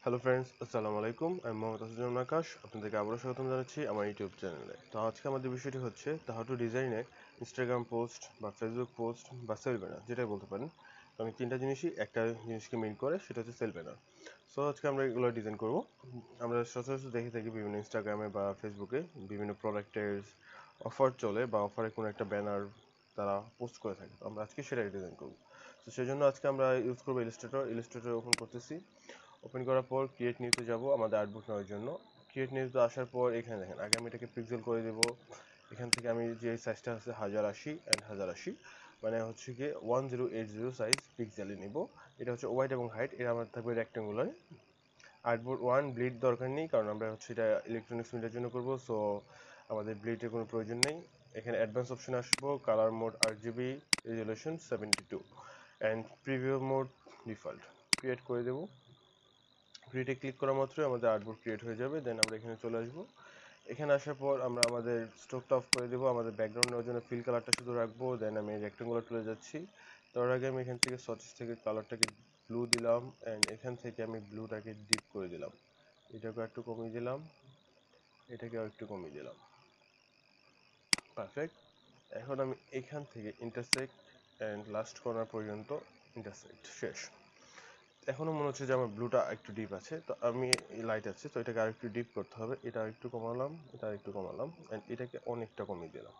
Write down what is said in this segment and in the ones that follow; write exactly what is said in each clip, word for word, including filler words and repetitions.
Hello friends, আসসালামু আলাইকুম। আমি Md.Asaddozjaman আকাশ, আপনাদেরকে আবারও স্বাগতম জানাচ্ছি আমার ইউটিউব চ্যানেলে। তো আজকে আমাদের বিষয়টি হচ্ছে হাউ টু ডিজাইনে ইনস্টাগ্রাম পোস্ট বা ফেসবুক পোস্ট বা সেল ব্যানার, যেটাই বলতে পারেন। তো আমি তিনটা জিনিসই একটা জিনিসকে মিন করে, সেটা হচ্ছে সেল ব্যানার। সো আজকে আমরা এগুলো ডিজাইন করব। আমরা সচরাচর দেখে থাকি বিভিন্ন ইনস্টাগ্রামে বা ফেসবুকে বিভিন্ন প্রোডাক্টের অফার চলে বা অফারে কোনো একটা ব্যানার তারা পোস্ট করে থাকে। তো আমরা আজকে সেটাই ডিজাইন করব। তো সেই জন্য আজকে আমরা ইউজ করবো ইলাস্ট্রেটর। ইলাস্ট্রেটর ওপেন করতেছি। ওপেন করার পর ক্রিয়েট নিউতে যাব আমাদের আর্টবুক নেওয়ার জন্য। ক্রিয়েট নিউতে আসার পর এখানে দেখেন, আগে আমি এটাকে পিক্সেল করে দেব। এখান থেকে আমি যে সাইজটা আছে হাজার আশি অ্যান্ড হাজার আশি, মানে হচ্ছে গিয়ে one zero eight zero size পিক্সেলে নিব। এটা হচ্ছে ওয়াইড এবং হাইট, এটা আমার থাকবে রেক্টেঙ্গুলার। আর্টবোর্ড ওয়ান ব্লিড দরকার নেই, কারণ আমরা হচ্ছে এটা ইলেকট্রনিক্স মিডিয়ার জন্য করব, সো আমাদের ব্লিডের কোনো প্রয়োজন নেই। এখানে অ্যাডভান্স অপশন আসবো, colour mode R G B, resolution seventy two and preview mode default. Create করে দেবো। ক্রিয়েটে ক্লিক করা মাত্রই আমাদের আর্টবোর্ড ক্রিয়েট হয়ে যাবে। দেন আমরা এখানে চলে আসবো। এখানে আসার পর আমরা আমাদের স্ট্রোকটা অফ করে দেবো। আমাদের ব্যাকগ্রাউন্ড নেওয়ার জন্য ফিল কালারটা শুধু রাখবো। দেন আমি রেক্টেঙ্গুলার চলে যাচ্ছি। তার আগে আমি এখান থেকে সচেস থেকে কালারটাকে ব্লু দিলাম অ্যান্ড এখান থেকে আমি ব্লুটাকে ডিপ করে দিলাম। এটাকে একটু কমিয়ে দিলাম, এটাকে একটু কমিয়ে দিলাম। পারফেক্ট। এখন আমি এখান থেকে ইন্টারসেক্ট অ্যান্ড লাস্ট কর্নার পর্যন্ত ইন্টারসেক্ট শেষ। এখনো মনে হচ্ছে যে আমার ব্লুটা একটু ডিপ আছে, তো আমি লাইট আছে, তো এটাকে আরেকটু ডিপ করতে হবে। এটা একটু কমালাম, এটা একটু কমালাম অ্যান্ড এটাকে অনেকটা কমিয়ে দিলাম।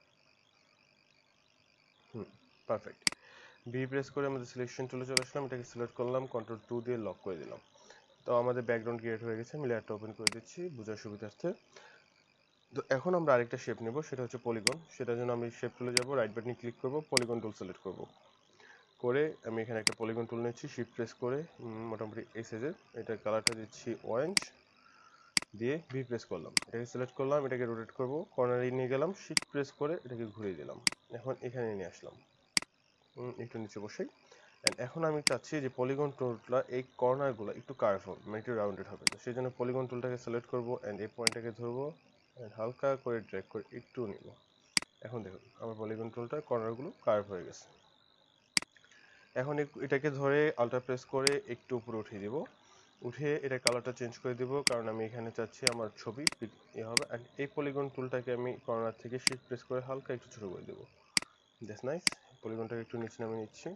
হুম, পারফেক্ট। বি প্রেস করে আমাদের সিলেকশন টুলে চলে আসলাম। এটাকে সিলেক্ট করলাম, কন্ট্রোল টু দিয়ে লক করে দিলাম। তো আমাদের ব্যাকগ্রাউন্ড ক্রিয়েট হয়ে গেছে। আমি লেয়ারটা ওপেন করে দিচ্ছি বোঝার সুবিধার্থে। তো এখন আমরা আরেকটা শেপ নেব, সেটা হচ্ছে পলিগন। সেটার জন্য আমি শেপ টুলে যাব, রাইট বাটনে ক্লিক করব, পলিগন টুল সিলেক্ট করব। করে আমি এখানে একটা পলিগন টুল নিচ্ছি, শিফট প্রেস করে মোটামুটি এই সাইজের। এটার কালারটা দিচ্ছি অরেঞ্জ দিয়ে ভি প্রেস করলাম। এটাকে সিলেক্ট করলাম, এটাকে রোটেট করব, কর্নারে নিয়ে গেলাম, শিফট প্রেস করে এটাকে ঘুরিয়ে দিলাম। এখন এখানে নিয়ে আসলাম, একটু নিচে বসাই। অ্যান্ড এখন আমি চাচ্ছি যে পলিগন টুলটা এই কর্নারগুলো একটু কার্ভ হবে, মানে একটু রাউন্ডেড হবে। তো সেই জন্য পলিগন টুলটাকে সিলেক্ট করবো অ্যান্ড এই পয়েন্টটাকে ধরবো অ্যান্ড হালকা করে ড্র্যাগ করে একটু নিব। এখন দেখুন আমার পলিগন টুলটার কর্নারগুলো কার্ভ হয়ে গেছে। এখন এটাকে ধরে আল্ট্রা প্রেস করে একটু উপরে উঠিয়ে দিব। উঠে এটা কালারটা চেঞ্জ করে দিব, কারণ আমি এখানে চাচ্ছি আমার ছবি ইয়ে হবে। অ্যান্ড এই পলিগন টুলটাকে আমি কর্নার থেকে শিফট প্রেস করে হালকা একটু ছোটো করে দেবো। That's nice. পলিগনটাকে একটু নিচে নামিয়ে নিচ্ছি।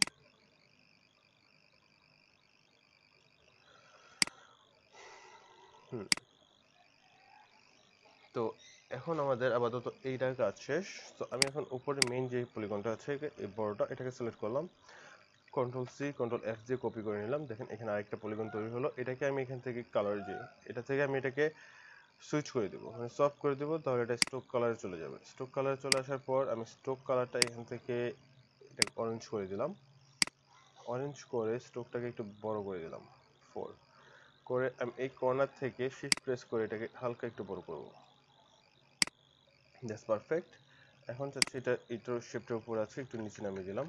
হুম, তো এখন আমাদের আপাতত এইটার কাজ শেষ। তো আমি এখন উপরে মেইন যে পলিগনটা আছে, এই বড়টা, এটাকে সিলেক্ট করলাম, কন্ট্রোল সি কন্ট্রোল এফ দিয়ে কপি করে নিলাম। দেখেন এখানে আরেকটা পলিগন তৈরি হলো। এটাকে আমি এখান থেকে কালার যে এটা থেকে আমি এটাকে সুইচ করে দেবো, মানে সফট করে দেবো, তাহলে এটা স্ট্রোক কালারে চলে যাবে। স্ট্রোক কালারে চলে আসার পর আমি স্ট্রোক কালারটা এখান থেকে এটা অরেঞ্জ করে দিলাম। অরেঞ্জ করে স্ট্রোকটাকে একটু বড় করে দিলাম, ফোর করে আমি এই কর্নার থেকে শিফট প্রেস করে এটাকে হালকা একটু বড় করবো। Just perfect. এখন চাচ্ছি এটা এটার শেপটার উপর আছে, একটু নিচে নামিয়ে দিলাম।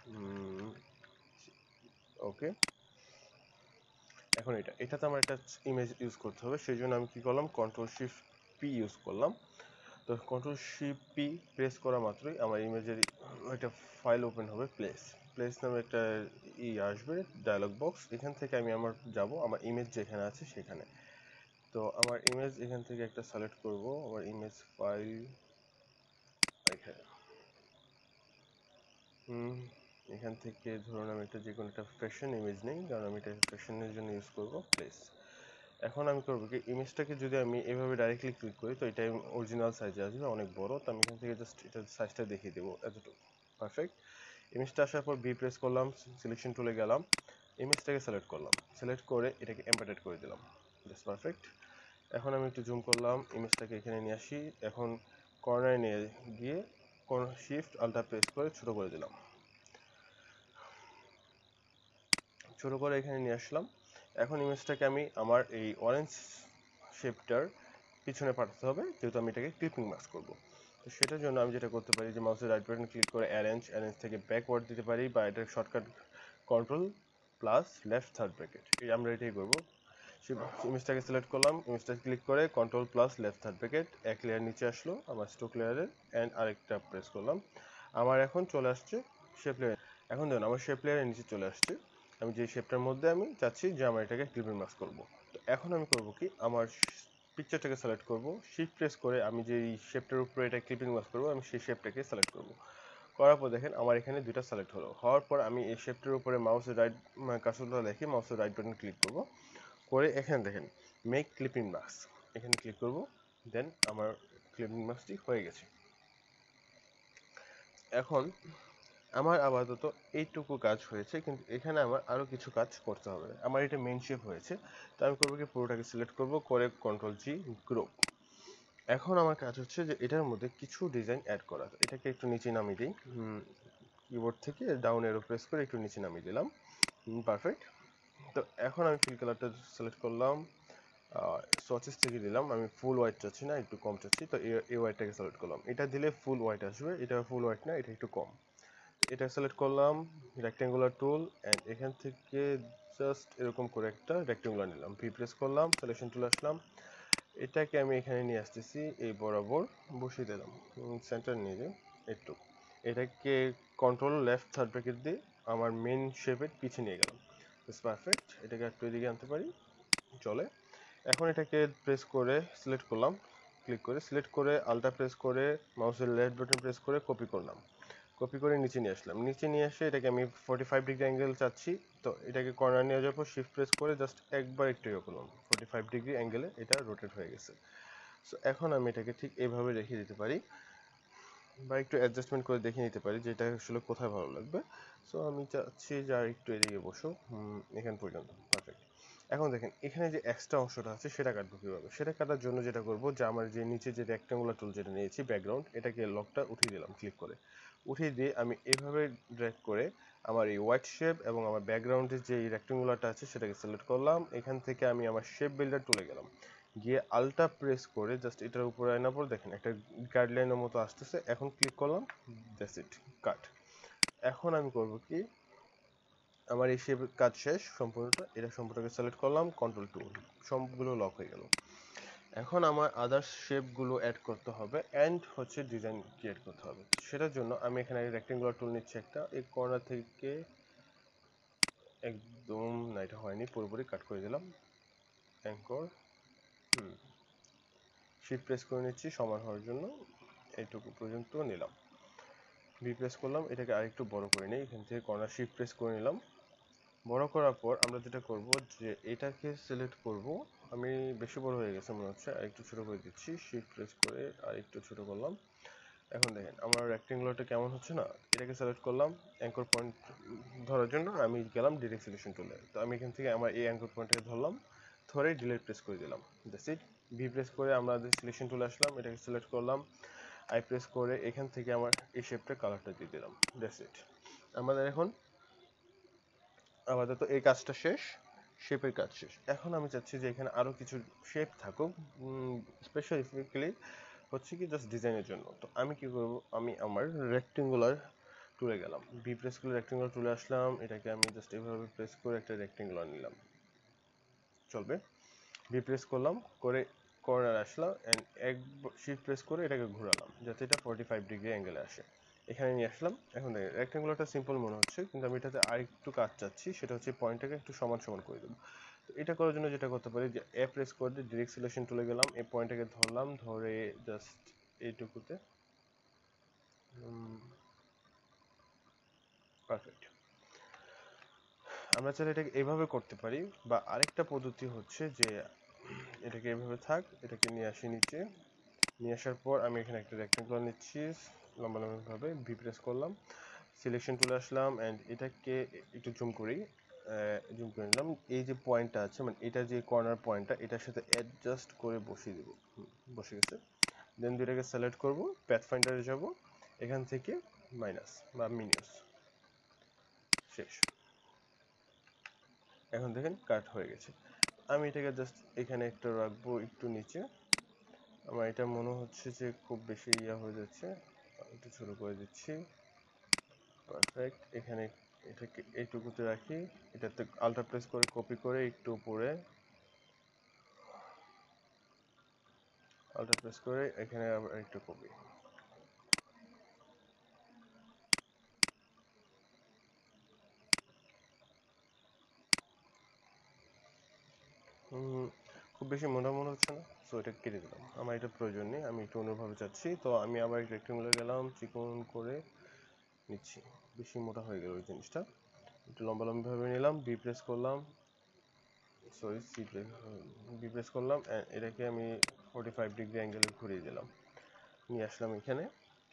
ওকে। এখন এটা এটাতে আমার একটা ইমেজ ইউজ করতে হবে, সেই জন্য আমি কি করলাম, কন্ট্রোল শিফট পি ইউজ করলাম। তো কন্ট্রোল শিফট পি প্রেস করা মাত্রই আমার ইমেজের একটা ফাইল ওপেন হবে, প্লেস প্লেস নামে একটা ই আসবে ডায়লগ বক্স। এখান থেকে আমি আমার যাব আমার ইমেজ যেখানে আছে সেখানে। তো আমার ইমেজ এখান থেকে একটা সিলেক্ট করব, আমার ইমেজ ফাইল এখানে। হুম, এখান থেকে ধরুন আমি একটা যে কোনো একটা ফ্যাশন ইমেজ নেই, কারণ আমি এটা ফ্যাশনের জন্য ইউজ করব, প্লেস। এখন আমি করবো কি, ইমেজটাকে যদি আমি এভাবে ডাইরেক্টলি ক্লিক করি তো এটা অরিজিনাল সাইজে আসবে, অনেক বড়। তো আমি এখান থেকে জাস্ট এটার সাইজটা দেখিয়ে দেবো, এতটুকু। পারফেক্ট। ইমেজটা আসার পর বি প্রেস করলাম, সিলেকশন টুলে গেলাম, ইমেজটাকে সিলেক্ট করলাম, সিলেক্ট করে এটাকে এমবেডেড করে দিলাম। Just perfect. এখন আমি একটু জুম করলাম, ইমেজটাকে এখানে নিয়ে আসি। এখন কর্নারে নিয়ে গিয়ে শিফট আল্ট্রা প্রেস করে ছোট করে দিলাম, ছোট করে এখানে নিয়ে আসলাম। এখন ইমেজটাকে আমি আমার এই অরেঞ্জ শেপটার পিছনে পাঠাতে হবে, যেহেতু আমি এটাকে ক্লিপিং মাস্ক করব। তো সেটার জন্য আমি যেটা করতে পারি যে মাউসের রাইট বাটন ক্লিক করে অ্যারেঞ্জ অ্যারেঞ্জ থেকে ব্যাকওয়ার্ড দিতে পারি, বা এটার shortcut control plus left third bracket, এই আমরা এটাই করবো। ইমেজটাকে সিলেক্ট করলাম, ইমেজটা ক্লিক করে control plus left third bracket, এক লেয়ার নিচে আসলো আমার স্ট্রোক লেয়ারের, অ্যান্ড আরেকটা প্রেস করলাম। আমার এখন চলে আসছে শেপ লেয়ার। এখন দেখুন আমার শেপ লেয়ারের নিচে চলে আসছে। আমি যে শেপটার মধ্যে আমি চাচ্ছি যে আমার এটাকে ক্লিপিং মাস্ক করব। তো এখন আমি করব কি, আমার পিকচারটাকে সিলেক্ট করব, শিফট প্রেস করে আমি যে শেপটার উপরে এটা ক্লিপিং মাস্ক করব আমি সেই শেপটাকে সিলেক্ট করব। করার পর দেখেন আমার এখানে দুইটা সিলেক্ট হলো। হওয়ার পর আমি এই শেপটার উপরে মাউসের রাইট কার্সরটা রেখে মাউসের রাইট বাটন ক্লিক করব, করে এখানে দেখেন মেক ক্লিপিং মাস্ক, এখানে ক্লিক করব। দেন আমার ক্লিপিং মাস্কটি হয়ে গেছে। এখন আমার আপাতত এইটুকু কাজ হয়েছে, কিন্তু এখানে আমার আরো কিছু কাজ করতে হবে। আমার এটা মেইন শেপ হয়েছে, তো আমি করবো কি, পুরোটাকে সিলেক্ট করব, করে কন্ট্রোল জি গ্রুপ। এখন আমার কাজ হচ্ছে যে এটার মধ্যে কিছু ডিজাইন অ্যাড করা। এটাকে একটু নিচে নামিয়ে দিই, কিবোর্ড থেকে ডাউন এরো প্রেস করে একটু নিচে নামিয়ে দিলাম। পারফেক্ট। তো এখন আমি ফিল কালারটা সিলেক্ট করলাম, সোয়াচেস থেকে দিলাম, আমি ফুল হোয়াইট চাচ্ছি না, একটু কম চাচ্ছি, তো এই হোয়াইটটাকে সিলেক্ট করলাম। এটা দিলে ফুল হোয়াইট আসবে, এটা ফুল হোয়াইট না, এটা একটু কম। এটা সিলেক্ট করলাম, রেক্টেঙ্গুলার টুল, এন্ড এখান থেকে জাস্ট এরকম করে একটা রেক্টেঙ্গুলার নিলাম, ভি প্রেস করলাম, সিলেকশন টুল আসলাম, এটাকে আমি এখানে নিয়ে আসতেছি, এই বরাবর বসিয়ে দিলাম, সেন্টার নিয়ে যাই একটু। এটাকে কন্ট্রোল লেফট থার্ড ব্র্যাকেট দিয়ে আমার মেন শেপের পিছিয়ে নিয়ে গেলাম। পারফেক্ট। এটাকে একটু এদিকে আনতে পারি, চলে। এখন এটাকে প্রেস করে সিলেক্ট করলাম, ক্লিক করে সিলেক্ট করে আলটা প্রেস করে মাউসের লেফট বাটন প্রেস করে কপি করলাম, কপি করে নিচে নিয়ে আসলাম। নিচে নিয়ে এসে এটাকে আমি ফর্টি ফাইভ ডিগ্রি অ্যাঙ্গেল চাচ্ছি, তো এটাকে কর্নার নিয়ে যাওয়ার পর শিফট প্রেস করে জাস্ট একবার একটু ইয়ে করলাম, ফর্টি ফাইভ ডিগ্রি অ্যাঙ্গেলে এটা রোটেট হয়ে গেছে। সো এখন আমি এটাকে ঠিক এইভাবে রেখে দিতে পারি, বা একটু অ্যাডজাস্টমেন্ট করে দেখে নিতে পারি যে এটা আসলে কোথায় ভালো লাগবে। সো আমি চাচ্ছি যে আর একটু এদিকে বসো, এখান পর্যন্ত। পারফেক্ট। এখন দেখেন এখানে যে এক্সট্রা অংশটা আছে সেটা কাটবো কীভাবে। সেটা কাটার জন্য যেটা করবো, যে আমার যে নিচে যে রেক্টেঙ্গুলার টুল যেটা নিয়েছি ব্যাকগ্রাউন্ড, এটাকে লকটা উঠিয়ে দিলাম ক্লিক করে। উঠিয়ে দিয়ে আমি এভাবে ড্র্যাগ করে আমার এই হোয়াইট শেপ এবং আমার ব্যাকগ্রাউন্ডের যে রেক্টেঙ্গুলারটা আছে সেটাকে সিলেক্ট করলাম। এখান থেকে আমি আমার শেপ বিল্ডার টুলে গেলাম, গিয়ে আলটা প্রেস করে জাস্ট এটার উপরে আনার পর দেখেন একটা গাইডলাইনের মতো আসতেছে। এখন ক্লিক করলাম, দ্যাটস ইট, কাট। এখন আমি করব কি, আমার এই শেপ কাজ শেষ সম্পূর্ণটা, এটা সম্পূর্ণকে সিলেক্ট করলাম, কন্ট্রোল টু, সবগুলো লক হয়ে গেল। এখন আমার আদার্স শেপগুলো অ্যাড করতে হবে অ্যান্ড হচ্ছে ডিজাইন ক্রিয়েট করতে হবে। সেটার জন্য আমি এখানে রেক্টেঙ্গুলার টুল নিচ্ছি একটা, এই কর্নার থেকে একদম, না এটা হয়নি, পুরোপুরি কাট করে দিলাম, অ্যাঙ্কর, হুম শিফট প্রেস করে নিচ্ছি সমান হওয়ার জন্য, এইটুকু পর্যন্ত নিলাম, ভি প্রেস করলাম, এটাকে আরেকটু বড় করে নিই, এখান থেকে কর্নার শিফট প্রেস করে নিলাম। বড় করার পর আমরা যেটা করব, যে এটাকে সিলেক্ট করব, আমি বেশি বড় হয়ে গেছে মনে হচ্ছে, আর একটু ছোট করে দিচ্ছি, শিফট প্রেস করে আর একটু ছোট করলাম। এখন দেখেন আমার রেক্টেঙ্গুলারটা কেমন হচ্ছে না। এটাকে সিলেক্ট করলাম, অ্যাঙ্কর পয়েন্ট ধরার জন্য আমি গেলাম ডিরেক্ট সিলেকশন টুলে, তো আমি এখান থেকে আমার এই অ্যাঙ্কর পয়েন্টটাকে ধরলাম, ধরে ডিলিট প্রেস করে দিলাম, দ্যাটস ইট। ভি প্রেস করে আমরা সিলেকশন টুলে আসলাম, এটাকে সিলেক্ট করলাম, আই প্রেস করে এখান থেকে আমার এই শেপটা কালারটা দিয়ে দিলাম, দ্যাটস ইট। আমাদের এখন আপাতত এই কাজটা শেষ, শেপের কাজ শেষ। এখন আমি চাচ্ছি যে এখানে আরো কিছু শেপ থাকুক, স্পেসিফিক্যালি হচ্ছে কি জাস্ট ডিজাইনের জন্য। তো আমি কি করব, আমি আমার রেক্টেঙ্গুলার টুলে গেলাম, বি প্রেস করে রেক্টেঙ্গুলার টুলে আসলাম, এটাকে আমি জাস্ট এভাবে প্রেস করে একটা রেক্টেঙ্গুলার নিলাম, চলবে। বি প্রেস করলাম, করে কর্নার আসলাম, এন্ড এক শিফট প্রেস করে এটাকে ঘোরালাম যাতে এটা ফর্টি ফাইভ ডিগ্রি অ্যাঙ্গেলে আসে, এখানে নিয়ে আসলাম। এখন দেখেন রেক্টেঙ্গুলারটা সিম্পল মনে হচ্ছে, কিন্তু আমি এটাতে আরেকটু কাজ চাচ্ছি, সেটা হচ্ছে পয়েন্টটাকে একটু সমান সমান করে দেবো। তো এটা করার জন্য যেটা করতে পারি, যে এ প্রেস করে দিয়ে ডিরেক্ট সিলেকশন চলে গেলাম, এই পয়েন্টটাকে ধরলাম, ধরে জাস্ট এইটুকুতে, পারফেক্ট। আমরা চাইলে এটাকে এভাবে করতে পারি, বা আরেকটা পদ্ধতি হচ্ছে যে এটাকে এভাবে থাক, এটাকে নিয়ে আসি নিচে, নিয়ে আসার পর আমি এখানে একটা রেক্টেঙ্গুলার নিচ্ছি, লম্বা লম্বাভাবে ভি প্রেস করলাম, সিলেকশন চলে আসলাম, অ্যান্ড এটাকে একটু জুম করি, জুম করে নিলাম। এই যে পয়েন্টটা আছে, মানে এটা যে কর্নার পয়েন্টটা, এটার সাথে অ্যাডজাস্ট করে বসিয়ে দেবো, বসে গেছে। দেন দুইটাকে সিলেক্ট করব, প্যাথ ফাইন্ডারে যাব, এখান থেকে মাইনাস বা মিনিমাস, শেষ। এখন দেখেন কাট হয়ে গেছে। আমি এটাকে জাস্ট এখানে একটু রাখবো, একটু নিচে, আমার এটা মনে হচ্ছে যে খুব বেশি ইয়া হয়ে যাচ্ছে, একটু ছোট করে দিচ্ছি, পারফেক্ট। এখানে এটাকে এইটুকুতে রাখি, এটাতে আল্ট্রা প্রেস করে কপি করে একটু উপরে, আল্ট্রা প্রেস করে এখানে আবার একটু কপি, খুব বেশি মোটা মনে হচ্ছে না, সো এটা কেটে দিলাম, আমার এটা প্রয়োজন নেই, আমি একটু অন্যভাবে চাচ্ছি। তো আমি আবার রেক্টেঙ্গুলার গেলাম, চিকন করে নিচ্ছি, বেশি মোটা হয়ে গেল ওই জিনিসটা, একটু লম্বা লম্বাভাবে নিলাম, বি প্রেস করলাম, sorry C press B press করলাম, এটাকে আমি ফোর্টি ফাইভ ডিগ্রি অ্যাঙ্গেলে ঘুরিয়ে দিলাম, নিয়ে আসলাম এখানে।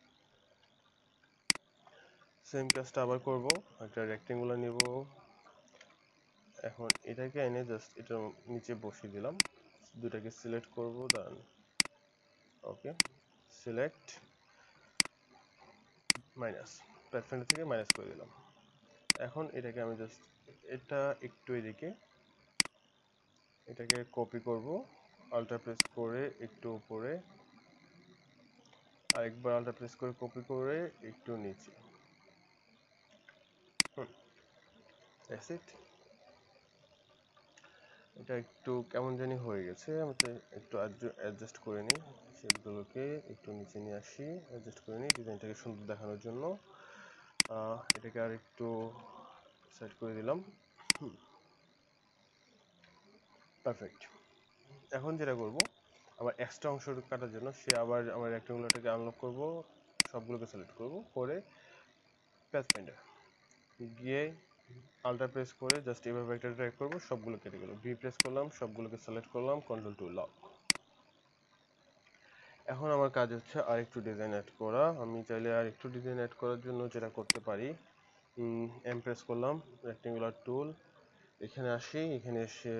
সেম কাজটা আবার করব, একটা রেক্টেঙ্গুলার নেব, এখন এটাকে এনে জাস্ট এটা নিচে বসিয়ে দিলাম, দুটাকে সিলেক্ট করব, দেন ওকে সিলেক্ট মাইনাস, প্যাথফাইন্ডার থেকে মাইনাস করে দিলাম। এখন এটাকে আমি জাস্ট এটা একটু এদিকে, এটাকে কপি করব, আল্ট্রা প্রেস করে একটু উপরে, আরেকবার আল্ট্রা প্রেস করে কপি করে একটু নিচে, হুম দ্যাটস ইট। এটা একটু কেমন জানি হয়ে গেছে, আমি তো একটু অ্যাডজাস্ট করে নিই, শেপগুলোকে একটু নিচে নিয়ে আসি, অ্যাডজাস্ট করে নিই ডিজাইনটাকে সুন্দর দেখানোর জন্য। এটাকে আর একটু সেট করে দিলাম, পারফেক্ট। এখন যেটা করব, আবার এক্সট্রা অংশ কাটার জন্য সে আবার আমার রেক্টেঙ্গুলারটাকে আনলক করব, সবগুলোকে সিলেক্ট করব, করে প্যাথফাইন্ডার গিয়ে আল্ট্রা প্রেস করে জাস্ট এভাবে একটা ড্র্যাগ করব, সবগুলো কেটে গেল, ভি প্রেস করলাম, সবগুলোকে সিলেক্ট করলাম, কন্ট্রোল টু লক। এখন আমার কাজ হচ্ছে আর একটু ডিজাইন অ্যাড করা। আমি চাইলে আর একটু ডিজাইন অ্যাড করার জন্য যেটা করতে পারি, এম প্রেস করলাম, রেক্টেঙ্গুলার টুল, এখানে আসি, এখানে এসে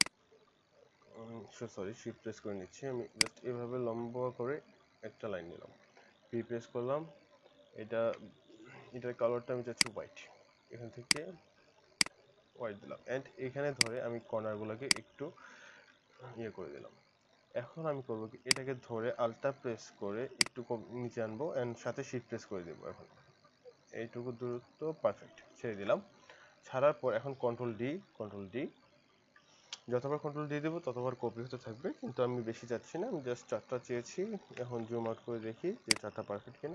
সরি শিফট প্রেস করে নিচ্ছি, আমি জাস্ট এভাবে লম্বা করে একটা লাইন নিলাম, পি প্রেস করলাম, এটা এটার কালারটা আমি চাচ্ছি হোয়াইট, এখান থেকে হোয়াইট দিলাম, অ্যান্ড এখানে ধরে আমি কর্নারগুলোকে একটু ইয়ে করে দিলাম। এখন আমি করবো কি, এটাকে ধরে আল্ট্রা প্রেস করে একটু নিচে আনবো, অ্যান্ড সাথে শিফট প্রেস করে দেবো, এখন এইটুকু দূরত্ব পারফেক্ট, ছেড়ে দিলাম। ছাড়ার পর এখন কন্ট্রোল ডি, কন্ট্রোল ডি, যতবার কন্ট্রোল দিয়ে দেবো ততবার কপি হতে থাকবে, কিন্তু আমি বেশি চাচ্ছি না, আমি জাস্ট চারটা চেয়েছি। এখন জুম আউট করে দেখি যে চারটা পারফেক্ট কিনা,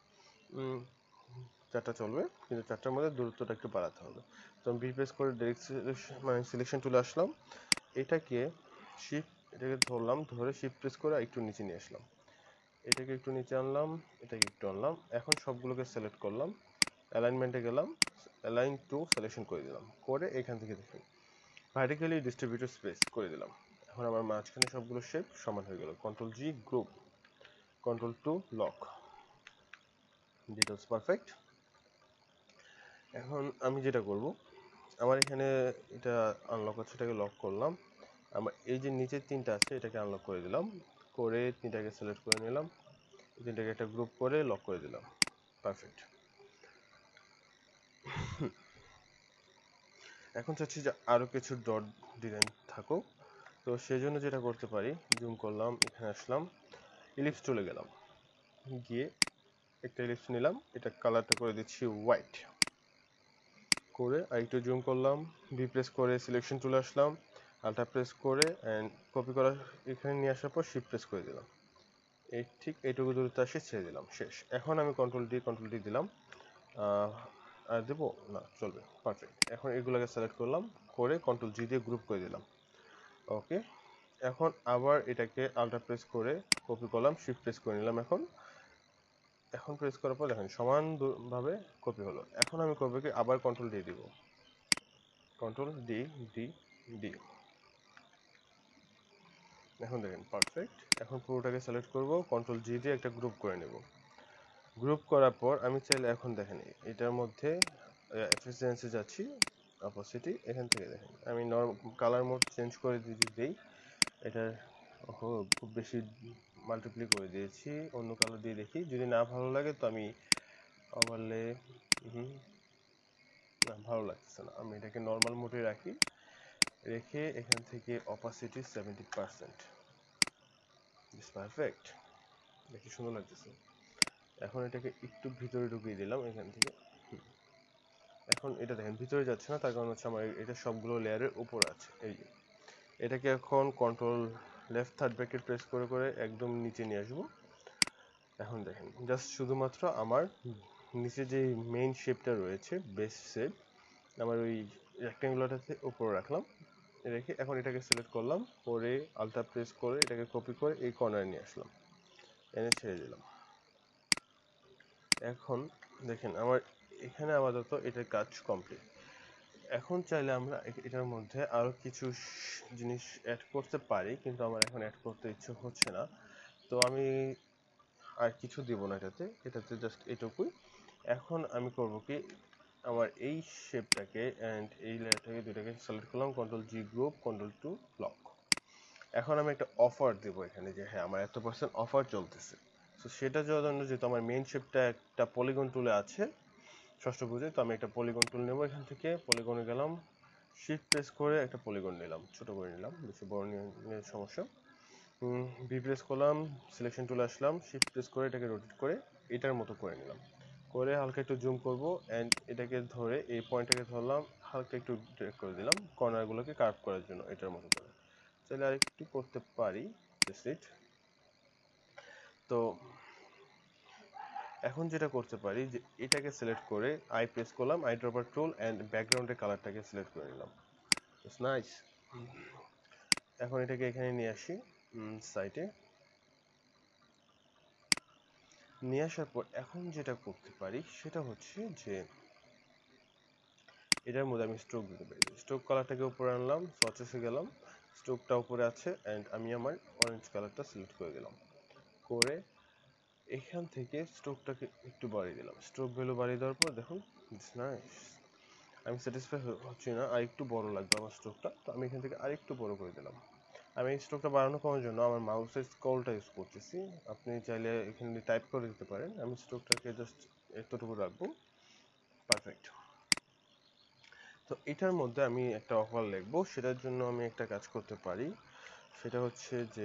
চারটা চলবে, কিন্তু চারটার মধ্যে দূরত্বটা একটু বাড়াতে হবে। তো আমি বি প্রেস করে ডাইরেক্ট মানে সিলেকশন চলে আসলাম, এটাকে শিফট, এটাকে ধরলাম, ধরে শিফট প্রেস করে একটু নিচে নিয়ে আসলাম, এটাকে একটু নিচে আনলাম, এটাকে একটু আনলাম, এখন সবগুলোকে সিলেক্ট করলাম, অ্যালাইনমেন্টে গেলাম, অ্যালাইন টু সিলেকশন করে দিলাম, করে এখান থেকে দেখুন ভার্টিক্যালি ডিস্ট্রিবিউটেড স্পেস করে দিলাম। এখন আমার মাঝখানে সবগুলো শেপ সমান হয়ে গেল, control G group, control two lock, details perfect. এখন আমি যেটা করব, আমার এখানে এটা আনলক আছে, এটাকে লক করলাম, আমার এই যে নিচের তিনটা আছে এটাকে আনলক করে দিলাম, করে তিনটাকে সিলেক্ট করে নিলাম, তিনটাকে একটা গ্রুপ করে লক করে দিলাম, পারফেক্ট। এখন চাচ্ছি যে আরও কিছু ডট ডিজাইন থাকুক, তো সেই জন্য যেটা করতে পারি, জুম করলাম, এখানে আসলাম, ইলিপস চলে গেলাম, গিয়ে একটা ইলিপস নিলাম, এটা কালারটা করে দিচ্ছি হোয়াইট, করে আর একটু জুম করলাম, ভি প্রেস করে সিলেকশন চলে আসলাম, আল্ট্রা প্রেস করে অ্যান্ড কপি করা এখানে নিয়ে আসার পর শিফট প্রেস করে দিলাম, এই ঠিক এইটুকু দূরত্ব আসে ছেড়ে দিলাম, শেষ। এখন আমি কন্ট্রোল ডি, কন্ট্রোল ডি দিলাম, আর দেবো না, চলবে, পারফেক্ট। এখন এগুলোকে সিলেক্ট করলাম, করে কন্ট্রোল জি দিয়ে গ্রুপ করে দিলাম, ওকে। এখন আবার এটাকে আল্ট্রা প্রেস করে কপি করলাম, শিফট প্রেস করে নিলাম, এখন এখন প্রেস করার পর দেখেন সমানভাবে কপি হলো। এখন আমি করবো কি, আবার কন্ট্রোল ডি দিব, কন্ট্রোল ডি ডি ডি, এখন দেখেন পারফেক্ট। এখন পুরোটাকে সিলেক্ট করব, কন্ট্রোল জি দিয়ে একটা গ্রুপ করে নেব, গ্রুপ করার পর আমি চাইলে এখন দেখেন এটার মধ্যে এফিসিয়েন্সি যাচ্ছি, অপোসিটি, এখান থেকে দেখেন আমি নর্মাল কালার মোড চেঞ্জ করে যদি দিই, এটা ওহো খুব বেশি মাল্টিপ্লি করে দিয়েছি, অন্য কালার দিয়ে দেখি, যদি না ভালো লাগে তো আমি ওভারলে, হুম না ভালো লাগছে না, আমি এটাকে নর্মাল মোডে রাখি, রেখে এখান থেকে অপাসিটি সেভেন্টি পার্সেন্ট, পারফেক্ট, দেখি সুন্দর লাগতেছে। এখন এটাকে একটু ভিতরে ঢুকিয়ে দিলাম এখান থেকে, এখন এটা দেখেন ভিতরে যাচ্ছে না, তার কারণ হচ্ছে আমার এটা সবগুলো লেয়ারের উপর আছে, এই যে এটাকে এখন control left third bracket press করে করে একদম নিচে নিয়ে আসবো। এখন দেখেন জাস্ট শুধুমাত্র আমার নিচে যে মেইন শেপটা রয়েছে, বেস শেপ, আমার ওই রেক্ট্যাঙ্গুলারটাতে উপরে রাখলাম, রেখে এখন এটাকে সিলেক্ট করলাম, করে আলটা প্রেস করে এটাকে কপি করে এই কর্নারে নিয়ে আসলাম, এনে ছেড়ে দিলাম। এখন দেখেন আমার এখানে আপাতত এটার কাজ কমপ্লিট। এখন চাইলে আমরা এটার মধ্যে আরো কিছু জিনিস অ্যাড করতে পারি, কিন্তু আমার এখন অ্যাড করতে ইচ্ছে হচ্ছে না। তো আমি আর কিছু দিব না এটাতে, এটাতে জাস্ট এটুকুই। এখন আমি করব কি, আমার এই শেপটাকে অ্যান্ড এই লেয়ারটাকে দুটাকে সিলেক্ট করলাম, control G group, control two lock. এখন আমি একটা অফার দেবো এখানে যে হ্যাঁ আমার এত পার্সেন্ট অফার চলতেছে। তো সেটা জন্য যেহেতু আমার মেইন শেপটা একটা পলিগন টুলে আছে ষষ্ঠভুজে, তো আমি একটা পলিগন টুল নেবো। এখান থেকে পলিগনে গেলাম, শিফট প্রেস করে একটা পলিগন নিলাম, ছোট করে নিলাম, বেশি বড় নিয়ে সমস্যা। ভি প্রেস করলাম, সিলেকশন টুলে আসলাম, শিফট প্রেস করে এটাকে রোটেট করে এটার মতো করে নিলাম, করে হালকা একটু জুম করব অ্যান্ড এটাকে ধরে এই পয়েন্টটাকে ধরলাম, হালকা একটু ড্র্যাগ করে দিলাম কর্নারগুলোকে কার্ভ করার জন্য এটার মতো করে। তাহলে আরেকটু করতে পারি, জাস্ট ইট। তো এখন যেটা করতে পারি যে এটাকে সিলেক্ট করে আই প্রেস করলাম, আই ড্রপার টুল অ্যান্ড ব্যাকগ্রাউন্ডের কালারটাকে সিলেক্ট করে নিলাম। It's nice. এখন এটাকে এখানে নিয়ে আসি সাইটে, নিয়ে আসার পর এখন যেটা করতে পারি সেটা হচ্ছে যে এটার মধ্যে আমি স্ট্রোক দিতে পারি। স্ট্রোক কালারটাকে উপরে আনলাম, সচেসে গেলাম, স্ট্রোকটা উপরে আছে অ্যান্ড আমি আমার অরেঞ্জ কালারটা সিলেক্ট করে দিলাম, করে এখান থেকে স্ট্রোকটাকে একটু বাড়িয়ে দিলাম। স্ট্রোক ভ্যালু বাড়িয়ে দেওয়ার পর দেখুন ইটস নাইস। আমি স্যাটিসফাই হচ্ছি না, আর একটু বড় লাগবে আমার স্ট্রোকটা, তো আমি এখান থেকে আরেকটু বড় করে দিলাম। আমি এই স্ট্রোকটা বাড়ানো করার জন্য আমার মাউসের স্ক্রলটা ইউজ করতেছি, আপনি চাইলে এখানে টাইপ করে দিতে পারেন। আমি স্ট্রোকটাকে জাস্ট এতটুকু রাখবো, পারফেক্ট। তো এটার মধ্যে আমি একটা অফার লিখবো, সেটার জন্য আমি একটা কাজ করতে পারি, সেটা হচ্ছে যে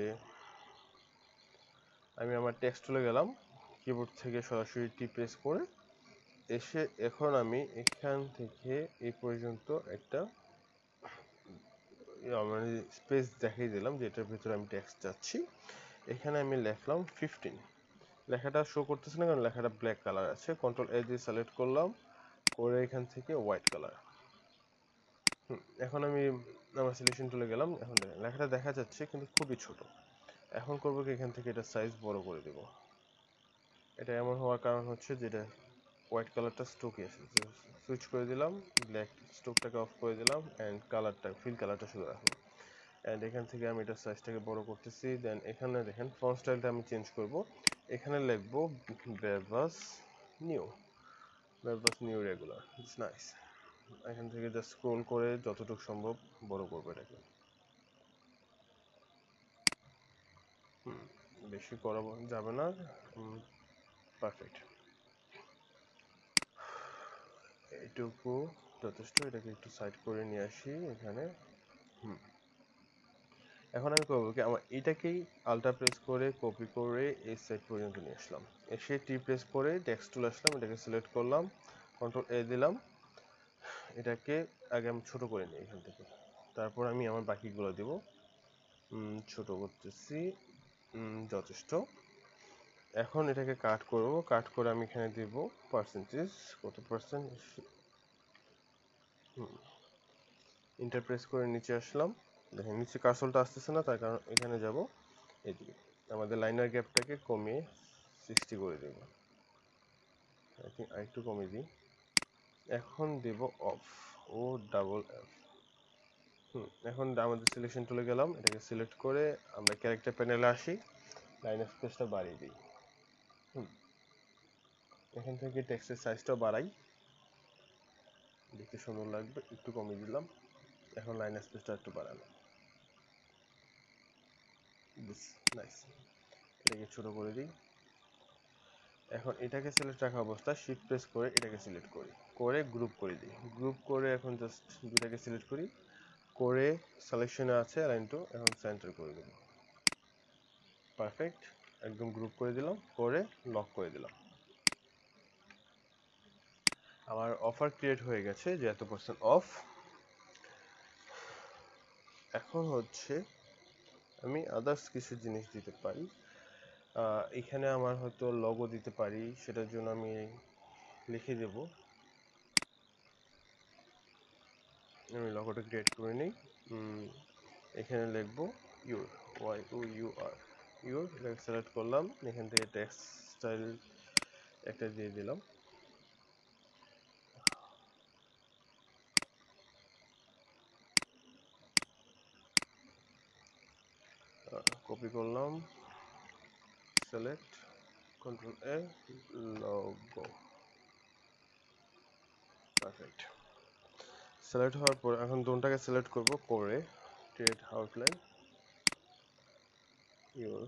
আমি আমার টেক্সট টুলে গেলাম, কিবোর্ড থেকে সরাসরি টি প্রেস করে এসে এখন আমি এখান থেকে এই পর্যন্ত একটা মানে স্পেস দেখিয়ে দিলাম যে এটার ভিতরে আমি টেক্সট চাচ্ছি। এখানে আমি লিখলাম ফিফটিন, লেখাটা শো করতেছে না কারণ লেখাটা ব্ল্যাক কালার আছে। কন্ট্রোল এ দিয়ে সিলেক্ট করলাম, করে এখান থেকে হোয়াইট কালার। হুম এখন আমি আমার সিলেকশন টুলে গেলাম, এখন দেখেন লেখাটা দেখা যাচ্ছে কিন্তু খুবই ছোট। এখন করবো কি, এখান থেকে এটা সাইজ বড় করে দেব। এটা এমন হওয়ার কারণ হচ্ছে যেটা হোয়াইট কালারটা স্ট্রোকে এসেছে, সুইচ করে দিলাম, ব্ল্যাক স্ট্রোকটাকে অফ করে দিলাম অ্যান্ড কালারটা ফিল কালারটা শুধু রাখলাম। অ্যান্ড এখান থেকে আমি এটার সাইজটাকে বড় করতেছি। দেন এখানে দেখেন ফন্ট স্টাইলটা আমি চেঞ্জ করব, এখানে লিখবো Bebas Neue, Bebas Neue regular. It's nice. এখান থেকে জাস্ট স্ক্রোল করে যতটুকু সম্ভব বড় করবো এটাকে, হুম বেশি করা যাবে না, পারফেক্ট, এইটুকু যথেষ্ট। এটাকে একটু সাইড করে নিয়ে আসি এখানে। হুম এখন আমি করবো কি, আমার এটাকেই আলটা প্রেস করে কপি করে এই সাইড পর্যন্ত নিয়ে আসলাম, এসে টি প্রেস করে টেক্সট টুল আসলাম, এটাকে সিলেক্ট করলাম, কন্ট্রোল এ দিলাম, এটাকে আগে আমি ছোট করে নিই এখান থেকে, তারপর আমি আমার বাকিগুলো দেব, ছোট করতেছি, যথেষ্ট। এখন এটাকে কাট করব, কাট করে আমি এখানে দেব পার্সেন্টেজ, কত পার্সেন্ট, ইন্টার প্রেস করে নিচে আসলাম, দেখেন নিচে কার্সরটা আসতেছে না, তার কারণ এখানে যাব এদিকে, আমাদের লাইনার গ্যাপটাকে কমিয়ে সিক্সটি করে দেব, আই থিঙ্ক আরেকটু কমিয়ে দিই। এখন দেব off, O double F. Hmm এখন আমাদের সিলেকশন টুলে গেলাম, এটাকে সিলেক্ট করে আমরা ক্যারেক্টার প্যানেলে আসি, লাইন স্পেসটা বাড়িয়ে দিই। হুম এখান থেকে টেক্সটের সাইজটাও বাড়াই, দেখতে সুন্দর লাগবে, একটু কমিয়ে দিলাম। এখন লাইন স্পেসটা একটু বাড়ানো, নাইস। এটাকে ছোট করে দিই। এখন এটাকে সিলেক্ট রাখা অবস্থায় শিফট প্রেস করে এটাকে সিলেক্ট করি, করে গ্রুপ করে দিই, গ্রুপ করে এখন জাস্ট দুটাকে সিলেক্ট করি, করে সিলেকশনে আছে অ্যালাইন টু, এখন সেন্টার করে দেব, পারফেক্ট। একদম গ্রুপ করে দিলাম, করে লক করে দিলাম। আমার অফার ক্রিয়েট হয়ে গেছে যে এত পার্সেন্ট অফ। এখন হচ্ছে আমি আদার্স কিছু জিনিস দিতে পারি, এখানে আমার হয়তো লগো দিতে পারি, সেটার জন্য আমি লিখে দেব, আমি লগোটা ক্রিয়েট করে নিই, এখানে লিখবো your, Y O U R, your. এটাকে সিলেক্ট করলাম, এখান থেকে টেক্সট স্টাইল একটা দিয়ে দিলাম, কপি করলাম, select, control A, logo, perfect. Select হওয়ার পর এখন দোনটাকে সিলেক্ট করব, করে ক্রিয়েট আউটলাইন, ইউর,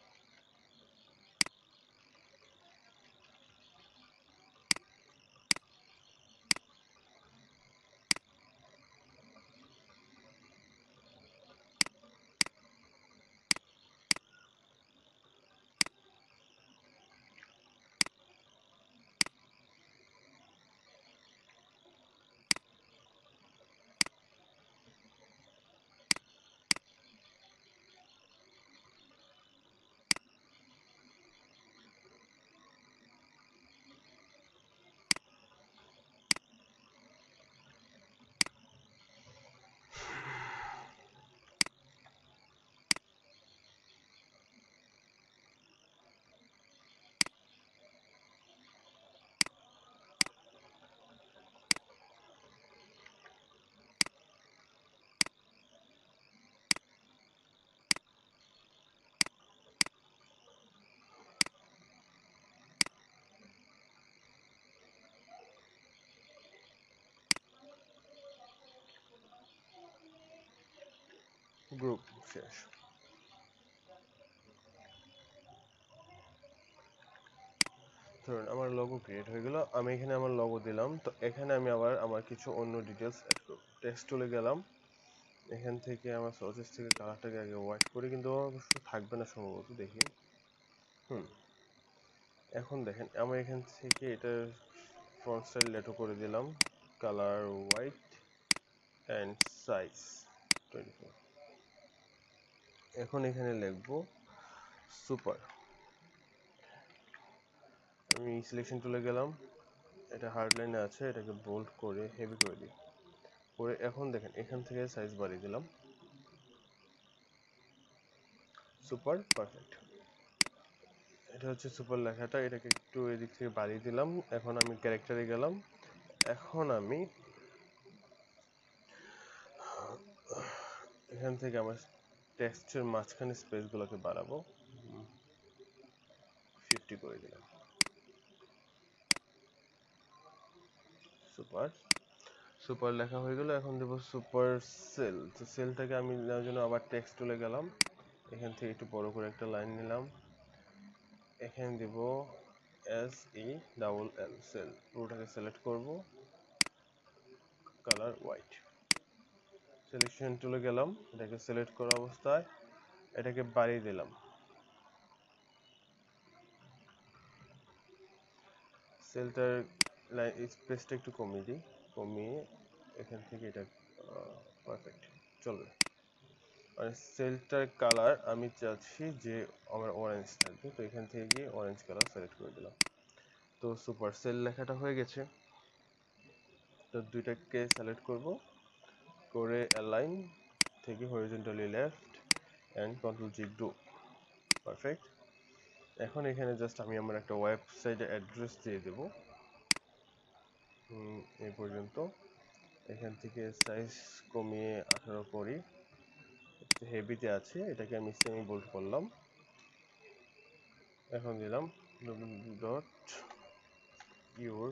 গ্রুপ, শেষ। ধরুন আমার লোগো ক্রিয়েট হয়ে গেল, আমি এখানে আমার লোগো দিলাম। তো এখানে আমি আবার আমার কিছু অন্য ডিটেলস অ্যাড করব। টেক্সট টুলে গেলাম, এখান থেকে আমার সোর্সেস থেকে কালারটাকে আগে হোয়াইট করি, কিন্তু অবশ্য থাকবে না সম্ভবত, দেখি। হুম এখন দেখেন আমি এখান থেকে এটা ফন্ট স্টাইল লেটো করে দিলাম, colour white and size twenty four. এখন এখানে লিখবো সুপার, আমি সিলেকশন টুলে গেলাম, এটা হার্ড লাইনে আছে, এটাকে বোল্ড করে হেভি করে দিই, করে এখন দেখেন এখান থেকে সাইজ বাড়িয়ে দিলাম, সুপার, পারফেক্ট। এটা হচ্ছে সুপার লেখাটা, এটাকে একটু এদিক থেকে বাড়িয়ে দিলাম। এখন আমি ক্যারেক্টারে গেলাম, এখন আমি এখান থেকে আমার টেক্সটের মাঝখানে স্পেসগুলোকে বাড়াবো, ফিফটি করে দিলাম, সুপার। সুপার লেখা হয়ে গেল, এখন দেবো সুপার সেল। তো সেলটাকে আমি নেওয়ার জন্য আবার টেক্সট টুলে গেলাম, এখান থেকে একটু বড় করে একটা লাইন নিলাম, এখানে দেব S E double L, sell. পুরোটাকে সিলেক্ট করব, কালার হোয়াইট। সিলেকশন টুলে গেলাম, এটাকে সিলেক্ট করা অবস্থায় এটাকে বাড়িয়ে দিলাম, সেলটার স্পেসটা একটু কমিয়ে দিই, কমিয়ে এখান থেকে এটা পারফেক্ট চলবে। আর সেলটার কালার আমি চাচ্ছি যে আমার অরেঞ্জ থাকবে, তো এখান থেকে গিয়ে অরেঞ্জ কালার সিলেক্ট করে দিলাম। তো সুপার সেল লেখাটা হয়ে গেছে। তো দুইটাকে সিলেক্ট করব, করে অ্যালাইন থেকে horizontally left and control G group, perfect. এখন এখানে জাস্ট আমি আমার একটা ওয়েবসাইটের অ্যাড্রেস দিয়ে দেব, এই পর্যন্ত। এখান থেকে সাইজ কমিয়ে আঠারো করি, একটু হেভিতে আছে, এটাকে আমি সেমি বোল্ড করলাম। এখন দিলাম dot your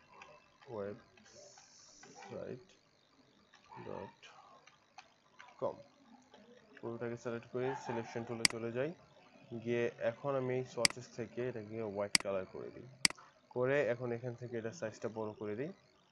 website dot com. পুরোটাকে সিলেক্ট করে সিলেকশন টুলে চলে যাই, গিয়ে এখন আমি সোর্সেস থেকে এটাকে হোয়াইট কালার করে দিই, করে এখন এখান থেকে এটা সাইজটা বড় করে দিই,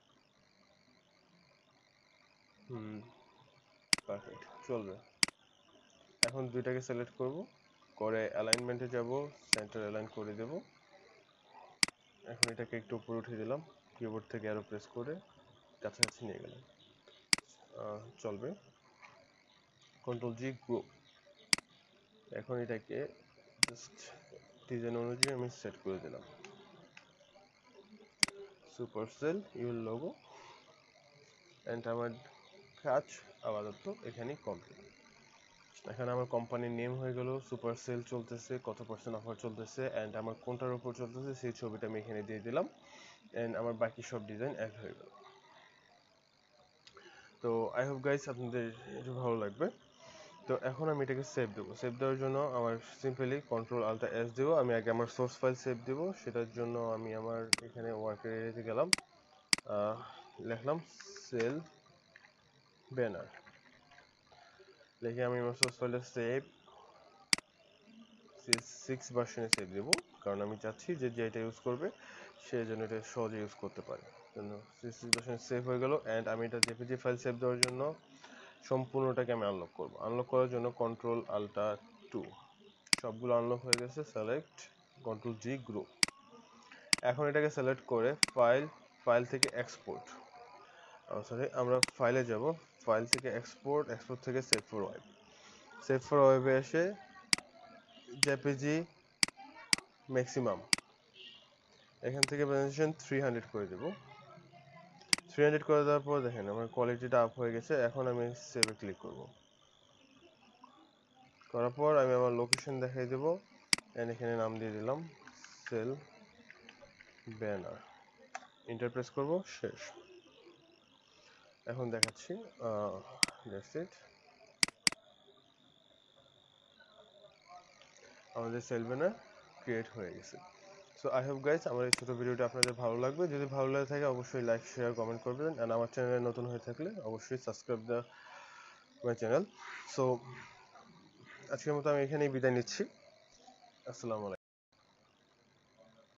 হুম পারফেক্ট চলবে। এখন দুইটাকে সিলেক্ট করব, করে অ্যালাইনমেন্টে যাব, সেন্টার অ্যালাইন করে দেব। এখন এটাকে একটু উপরে উঠিয়ে দিলাম, কিবোর্ড থেকে অ্যারো প্রেস করে কাছাকাছি নিয়ে গেলাম, চলবে। Control G group. এখন এটাকে জাস্ট ডিজাইন অনুযায়ী আমি সেট করে দিলাম, super sell your logo, and আমার কাজ আপাতত এখানেই কমপ্লিট। এখানে আমার কোম্পানির নেম হয়ে গেল, সুপার সেল চলতেছে, কত পার্সেন্ট অফার চলতেছে অ্যান্ড আমার কোনটার উপর চলতেছে সেই ছবিটা আমি এখানে দিয়ে দিলাম অ্যান্ড আমার বাকি সব ডিজাইন অ্যাড হয়ে গেল। তো আই হোপ গাইস আপনাদের এটা ভালো লাগবে। তো এখন আমি এটাকে সেভ দেবো। সেভ দেওয়ার জন্য আমার সিম্পলি কন্ট্রোল আল্টা এস দেবো। আমি আগে আমার সোর্স ফাইল সেভ দেবো, সেটার জন্য আমি আমার এখানে ওয়ার্কের এরিয়াতে গেলাম, লিখলাম সেল ব্যানার, লিখে আমি আমার সোর্স ফাইলটা সেভ সিক্স ভার্সনে সেভ দেবো, কারণ আমি চাচ্ছি যে যেটা ইউজ করবে সে যেন এটা সহজে ইউজ করতে পারে। জন্য সিক্স ভার্সনে সেভ হয়ে গেল অ্যান্ড আমি এটা জেপিজি ফাইল সেভ দেওয়ার জন্য সম্পূর্ণটাকে আমি আনলক করবো। আনলক করার জন্য কন্ট্রোল আল্টা টু, সবগুলো আনলক হয়ে গেছে, সিলেক্ট কন্ট্রোল জি গ্রুপ। এখন এটাকে সিলেক্ট করে ফাইল, ফাইল থেকে এক্সপোর্ট, সরি আমরা ফাইলে যাব, ফাইল থেকে এক্সপোর্ট, এক্সপোর্ট থেকে save for web, save for ওয়েবে এসে জেপিজি ম্যাক্সিমাম এখান থেকে প্রেজেন্টেশন থ্রি হান্ড্রেড করে দেবো। থ্রি হান্ড্রেড করে দেওয়ার পর দেখেন আমার কোয়ালিটিটা আপ হয়ে গেছে। এখন আমি সেভে ক্লিক করব, করার পর আমি আমার লোকেশন দেখাই দেবো অ্যান্ড এখানে নাম দিয়ে দিলাম সেল ব্যানার, এন্টার প্রেস করব, শেষ। এখন দেখাচ্ছি, দ্যাটস ইট, আমাদের সেল ব্যানার ক্রিয়েট হয়ে গেছে। সো আই হোপ গাইস আমার এই ছোটো ভিডিওটা আপনাদের ভালো লাগবে। যদি ভালো লাগে থাকে অবশ্যই লাইক শেয়ার কমেন্ট করবেন অ্যান্ড আমার চ্যানেলে নতুন হয়ে থাকলে অবশ্যই subscribe the my channel. So আজকের মতো আমি এখানেই বিদায় নিচ্ছি। আসসালামু আলাইকুম।